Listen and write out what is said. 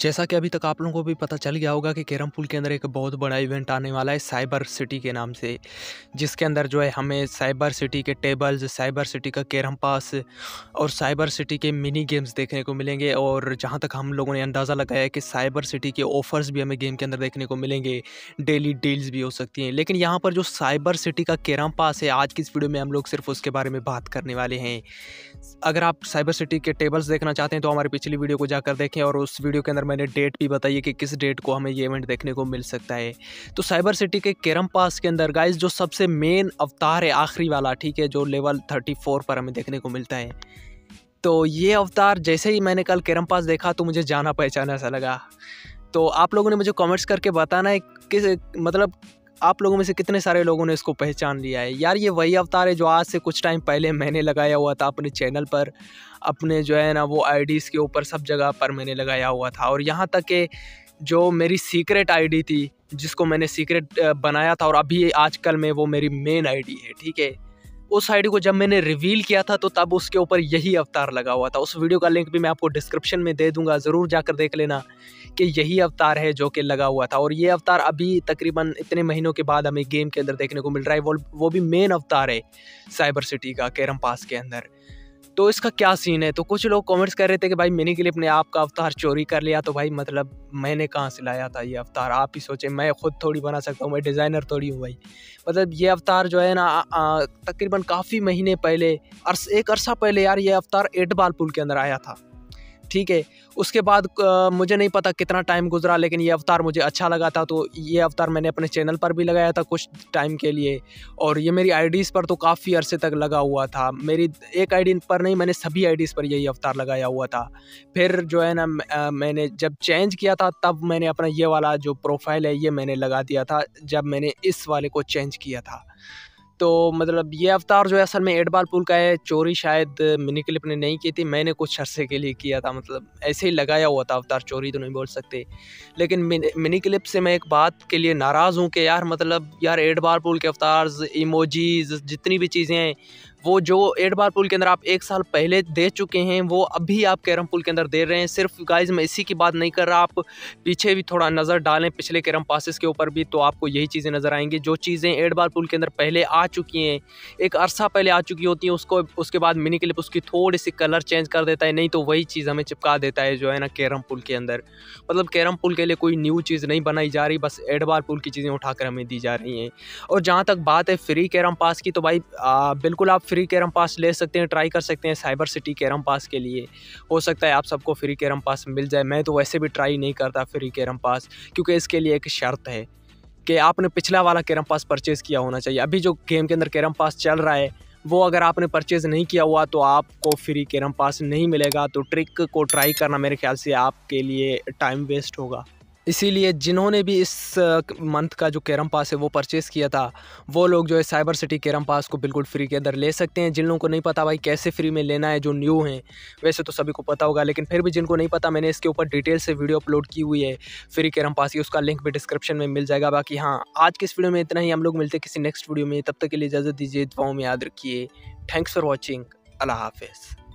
जैसा कि अभी तक आप लोगों को भी पता चल गया होगा कि कैरम पूल के अंदर एक बहुत बड़ा इवेंट आने वाला है साइबर सिटी के नाम से, जिसके अंदर जो है हमें साइबर सिटी के टेबल्स, साइबर सिटी का कैरम पास और साइबर सिटी के मिनी गेम्स देखने को मिलेंगे। और जहां तक हम लोगों ने अंदाज़ा लगाया है कि साइबर सिटी के ऑफर्स भी हमें गेम के अंदर देखने को मिलेंगे, डेली डील्स भी हो सकती हैं। लेकिन यहाँ पर जो साइबर सिटी का कैरम पास है, आज की इस वीडियो में हम लोग सिर्फ उसके बारे में बात करने वाले हैं। अगर आप साइबर सिटी के टेबल्स देखना चाहते हैं तो हमारी पिछली वीडियो को जाकर देखें, और उस वीडियो के अंदर मैंने डेट भी बताई है कि किस डेट को हमें ये इवेंट देखने को मिल सकता है। तो साइबर सिटी के कैरम पास के अंदर गाइस जो सबसे मेन अवतार है, आखिरी वाला, ठीक है, जो लेवल 34 पर हमें देखने को मिलता है। तो ये अवतार जैसे ही मैंने कल कैरम पास देखा तो मुझे जाना पहचाना सा लगा। तो आप लोगों ने मुझे कमेंट्स करके बताना है कि मतलब आप लोगों में से कितने सारे लोगों ने इसको पहचान लिया है। यार ये वही अवतार है जो आज से कुछ टाइम पहले मैंने लगाया हुआ था अपने चैनल पर, अपने जो है ना वो आईडीज़ के ऊपर सब जगह पर मैंने लगाया हुआ था। और यहाँ तक कि जो मेरी सीक्रेट आईडी थी, जिसको मैंने सीक्रेट बनाया था और अभी आजकल में वो मेरी मेन आईडी है, ठीक है, उस आईडी को जब मैंने रिवील किया था तो तब उसके ऊपर यही अवतार लगा हुआ था। उस वीडियो का लिंक भी मैं आपको डिस्क्रिप्शन में दे दूंगा, ज़रूर जाकर देख लेना कि यही अवतार है जो कि लगा हुआ था। और ये अवतार अभी तकरीबन इतने महीनों के बाद हमें गेम के अंदर देखने को मिल रहा है। वो भी मेन अवतार है साइबर सिटी का कैरम पास के अंदर। तो इसका क्या सीन है? तो कुछ लोग कमेंट्स कर रहे थे कि भाई मिनी क्लिप ने आपका अवतार चोरी कर लिया। तो भाई मतलब मैंने कहाँ से लाया था ये अवतार, आप ही सोचें। मैं खुद थोड़ी बना सकता हूँ, मैं डिज़ाइनर थोड़ी हूँ भाई। मतलब ये अवतार जो है ना तकरीबन काफ़ी महीने पहले, एक अरसा पहले यार, ये अवतार 8 बाल पुल के अंदर आया था, ठीक है। उसके बाद मुझे नहीं पता कितना टाइम गुजरा, लेकिन ये अवतार मुझे अच्छा लगा था। तो ये अवतार मैंने अपने चैनल पर भी लगाया था कुछ टाइम के लिए, और ये मेरी आईडीज़ पर तो काफ़ी अरसे तक लगा हुआ था। मेरी एक आईडी पर नहीं, मैंने सभी आईडीज़ पर यही अवतार लगाया हुआ था। फिर जो है ना मैंने जब चेंज किया था तब मैंने अपना ये वाला जो प्रोफाइल है ये मैंने लगा दिया था, जब मैंने इस वाले को चेंज किया था। तो मतलब ये अवतार जो है असल में 8 बाल पुल का है। चोरी शायद मिनी क्लिप ने नहीं की थी, मैंने कुछ अरसे के लिए किया था। मतलब ऐसे ही लगाया हुआ था अवतार, चोरी तो नहीं बोल सकते। लेकिन मिनी क्लिप से मैं एक बात के लिए नाराज़ हूँ कि यार मतलब यार 8 बाल पुल के अवतार्स, इमोजीज, जितनी भी चीज़ें हैं, वो जो 8 बाल पुल के अंदर आप 1 साल पहले दे चुके हैं वो अभी आप कैरम पुल के अंदर दे रहे हैं। सिर्फ गाइज मैं इसी की बात नहीं कर रहा, आप पीछे भी थोड़ा नज़र डालें पिछले कैरम पासेस के ऊपर भी, तो आपको यही चीज़ें नज़र आएंगी। जो चीज़ें 8 बाल पुल के अंदर पहले आ चुकी हैं, एक अरसा पहले आ चुकी होती हैं, उसके बाद मिनी क्लिप उसकी थोड़ी सी कलर चेंज कर देता है, नहीं तो वही चीज़ हमें चिपका देता है जो है ना कैरम पुल के अंदर। मतलब कैरम पुल के लिए कोई न्यू चीज़ नहीं बनाई जा रही, बस 8 बाल पुल की चीज़ें उठाकर हमें दी जा रही हैं। और जहाँ तक बात है फ्री कैरम पास की, तो भाई बिल्कुल आप फ्री कैरम पास ले सकते हैं, ट्राई कर सकते हैं साइबर सिटी कैरम पास के लिए। हो सकता है आप सबको फ्री कैरम पास मिल जाए। मैं तो वैसे भी ट्राई नहीं करता फ्री कैरम पास, क्योंकि इसके लिए एक शर्त है कि आपने पिछला वाला कैरम पास परचेज़ किया होना चाहिए। अभी जो गेम के अंदर कैरम पास चल रहा है वो अगर आपने परचेज़ नहीं किया हुआ तो आपको फ्री कैरम पास नहीं मिलेगा। तो ट्रिक को ट्राई करना मेरे ख्याल से आपके लिए टाइम वेस्ट होगा। इसीलिए जिन्होंने भी इस मंथ का जो कैरम पास है वो परचेज़ किया था, वो लोग जो है साइबर सिटी कैरम पास को बिल्कुल फ्री के अंदर ले सकते हैं। जिन लोगों को नहीं पता भाई कैसे फ्री में लेना है, जो न्यू हैं, वैसे तो सभी को पता होगा, लेकिन फिर भी जिनको नहीं पता, मैंने इसके ऊपर डिटेल से वीडियो अपलोड की हुई है फ्री कैरम पास की, उसका लिंक भी डिस्क्रिप्शन में मिल जाएगा। बाकी हाँ, आज की इस वीडियो में इतना ही। हम लोग मिलते हैं किसी नेक्स्ट वीडियो में, तब तक के लिए इजाज़त दीजिए, दुआओं में याद रखिए। Thanks for watching. अल्लाह हाफिज़।